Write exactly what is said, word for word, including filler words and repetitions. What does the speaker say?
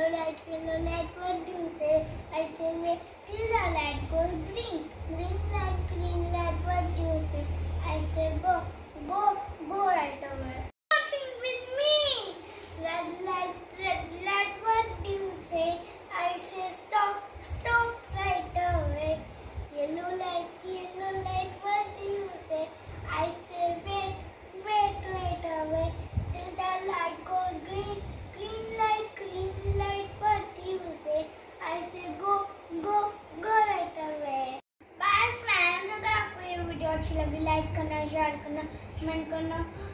yellow light, yellow light, what do you say? I say wait till the light goes green. Green light, green light, what do you say? I say go, go, go right away. Sing with me. Red light, red light, what do you say? I say stop, stop right away. Yellow light, yellow light, what do you say? I say wait, wait right away till the light goes green. Green light, green light, what do you say? I say go, go, go right away. Bye friends, अगर आपको ये video अच्छी लगी like करना, share करना, comment करना